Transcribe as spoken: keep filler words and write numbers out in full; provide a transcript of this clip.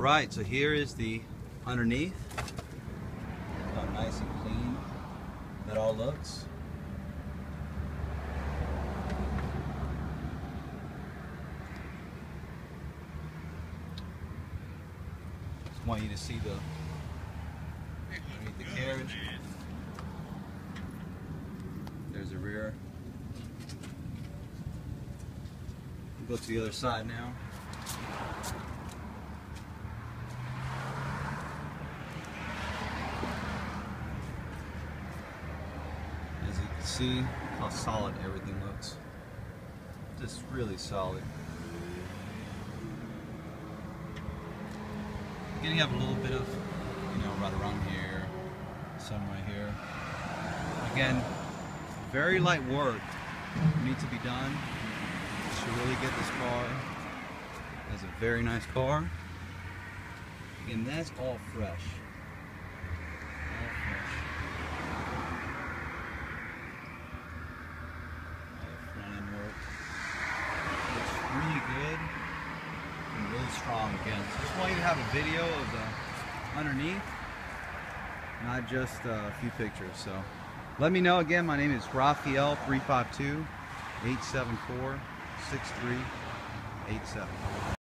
Alright, so here is the underneath. How nice and clean that all looks. Just want you to see the underneath the carriage. There's the rear. We'll go to the other side now. As you can see how solid everything looks. Just really solid. You're gonna have a little bit of, you know, right around here, some right here. Again, very light work needs to be done to really get this car. It's a very nice car. And that's all fresh. All fresh. All the front end work. Looks really good and really strong again. So just want you to have a video of the underneath, not just a few pictures. So let me know. Again, my name is Raphael, three five two, eight seven four, six three eight seven.